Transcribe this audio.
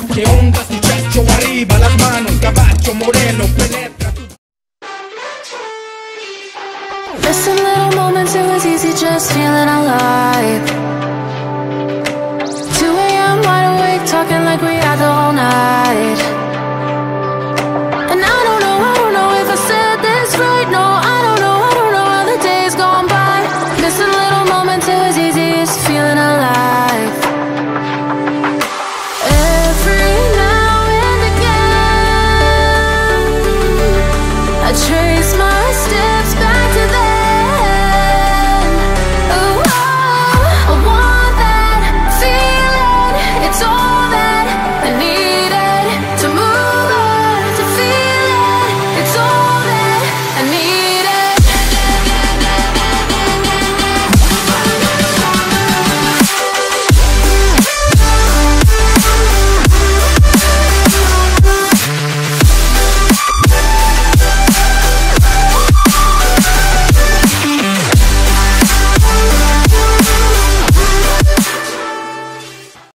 Che onda successo, arriva las manos, caballo moreno penetra. Missing little moments, it was easy just feeling alive.